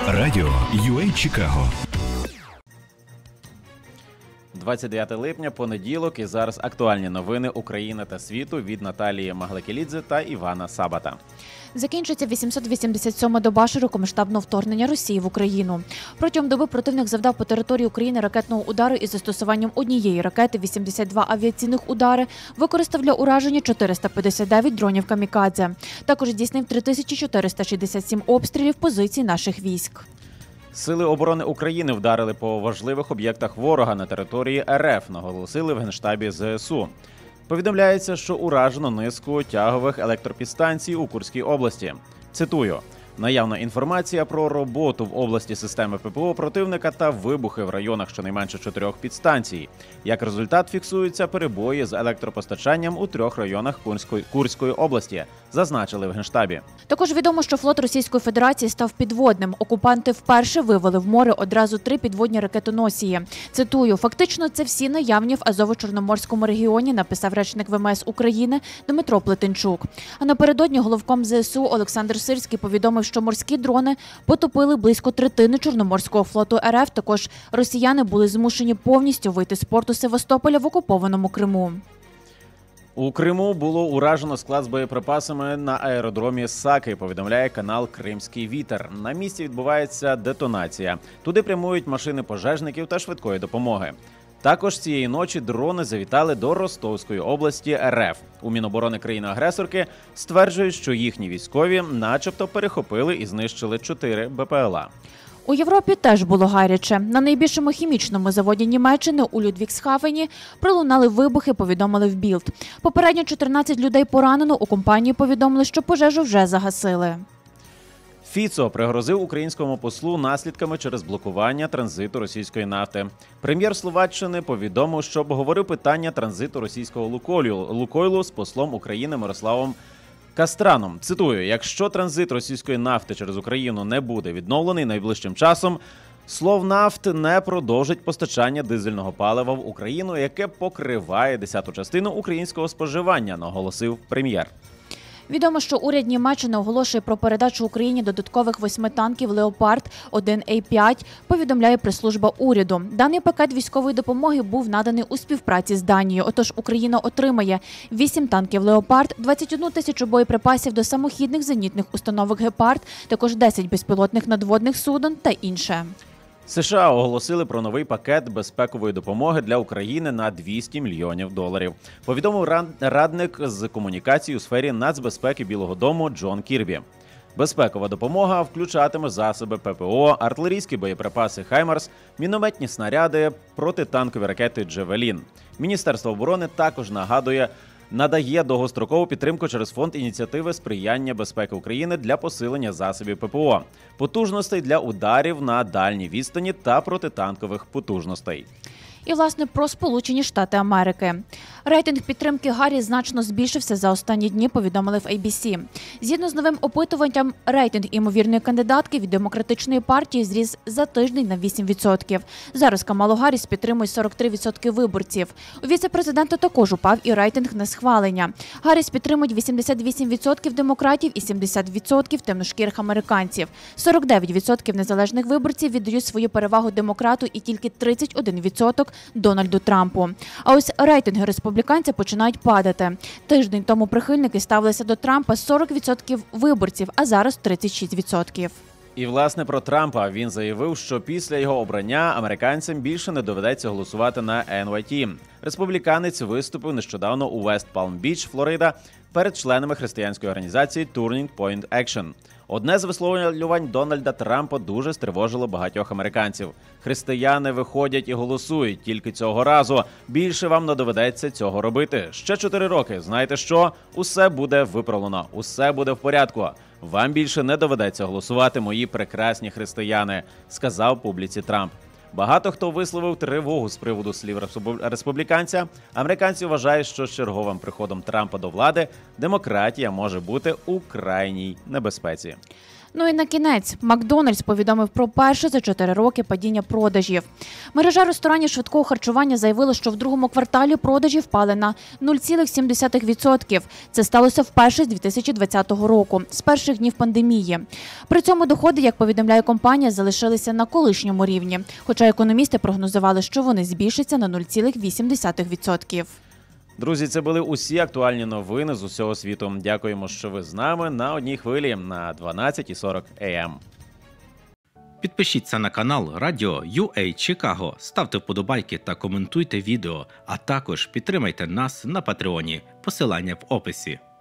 Радіо UA Чикаго. 29 липня, понеділок, і зараз актуальні новини України та світу від Наталії Маглекелідзе та Івана Сабата. Закінчується 887-ма доба широкомасштабного вторгнення Росії в Україну. Протягом доби противник завдав по території України ракетного удару із застосуванням однієї ракети, 82 авіаційних удари, використав для ураження 459 дронів камікадзе. Також здійснив 3467 обстрілів позицій наших військ. Сили оборони України вдарили по важливих об'єктах ворога на території РФ, наголосили в Генштабі ЗСУ. Повідомляється, що уражено низку тягових електропідстанцій у Курській області. Цитую. Наявна інформація про роботу в області системи ППО противника та вибухи в районах щонайменше 4 підстанцій. Як результат, фіксуються перебої з електропостачанням у 3 районах Курської області, зазначили в Генштабі. Також відомо, що флот Російської Федерації став підводним. Окупанти вперше вивели в море одразу 3 підводні ракетоносії. Цитую, фактично це всі наявні в Азово-Чорноморському регіоні, написав речник ВМС України Дмитро Плетенчук. А напередодні головком ЗСУ Олександр Сирський повідомив, що морські дрони потопили близько третини Чорноморського флоту РФ. Також росіяни були змушені повністю вийти з порту Севастополя в окупованому Криму. У Криму було уражено склад з боєприпасами на аеродромі Саки, повідомляє канал «Кримський вітер». На місці відбувається детонація. Туди прямують машини пожежників та швидкої допомоги. Також цієї ночі дрони завітали до Ростовської області РФ. У Міноборони країни-агресорки стверджують, що їхні військові начебто перехопили і знищили 4 БПЛА. У Європі теж було гаряче. На найбільшому хімічному заводі Німеччини у Людвігсхафені пролунали вибухи, повідомили в Білд. Попередньо 14 людей поранено, у компанії повідомили, що пожежу вже загасили. Фіцо пригрозив українському послу наслідками через блокування транзиту російської нафти. Прем'єр Словаччини повідомив, що обговорив питання транзиту російського Лукойлу з послом України Мирославом Кастраном. Цитую, якщо транзит російської нафти через Україну не буде відновлений найближчим часом, Словнафт не продовжить постачання дизельного палива в Україну, яке покриває 10-ту частину українського споживання, наголосив прем'єр. Відомо, що уряд Німеччини оголошує про передачу Україні додаткових 8 танків «Леопард-1А5», повідомляє прес-служба уряду. Даний пакет військової допомоги був наданий у співпраці з Данією. Отож, Україна отримає 8 танків «Леопард», 21 тисячу боєприпасів до самохідних зенітних установок «Гепард», також 10 безпілотних надводних суден та інше. США оголосили про новий пакет безпекової допомоги для України на $200 мільйонів. Повідомив радник з комунікації у сфері нацбезпеки Білого дому Джон Кірбі. Безпекова допомога включатиме засоби ППО, артилерійські боєприпаси «Хаймарс», мінометні снаряди, протитанкові ракети «Джевелін». Міністерство оборони також надає довгострокову підтримку через фонд ініціативи сприяння безпеки України для посилення засобів ППО, потужностей для ударів на дальній відстані та протитанкових потужностей. І, власне, про Сполучені Штати Америки. Рейтинг підтримки Гарріс значно збільшився за останні дні, повідомили в ABC. Згідно з новим опитуванням, рейтинг імовірної кандидатки від Демократичної партії зріс за тиждень на 8%. Зараз Камалу Гарріс підтримують 43% виборців. У віце-президента також упав і рейтинг на схвалення. Гарріс підтримують 88% демократів і 70% темношкірих американців. 49% незалежних виборців віддають свою перевагу демократу і тільки 31% Дональду Трампу. А ось рейтинги республіканця починають падати. Тиждень тому прихильники ставилися до Трампа 40% виборців, а зараз 36%. І, власне, про Трампа. Він заявив, що після його обрання американцям більше не доведеться голосувати на NYT. Республіканець виступив нещодавно у Вест Палм-Біч, Флорида, перед членами християнської організації Turning Point Action. Одне з висловлювань Дональда Трампа дуже стривожило багатьох американців. Християни виходять і голосують тільки цього разу. Більше вам не доведеться цього робити. Ще 4 роки. Знаєте що? Усе буде виправлено. Усе буде в порядку. Вам більше не доведеться голосувати, мої прекрасні християни, сказав публіці Трамп. Багато хто висловив тривогу з приводу слів республіканця. Американці вважають, що з черговим приходом Трампа до влади демократія може бути у крайній небезпеці. Ну і на кінець, Макдональдс повідомив про перше за 4 роки падіння продажів. Мережа ресторанів швидкого харчування заявила, що в другому кварталі продажі впали на 0,7%. Це сталося вперше з 2020 року, з перших днів пандемії. При цьому доходи, як повідомляє компанія, залишилися на колишньому рівні, хоча економісти прогнозували, що вони збільшаться на 0,8%. Друзі, це були усі актуальні новини з усього світу. Дякуємо, що ви з нами на одній хвилі на 12:40 АМ. Підпишіться на канал Радіо UA Чикаго, ставте вподобайки та коментуйте відео, а також підтримайте нас на Патреоні. Посилання в описі.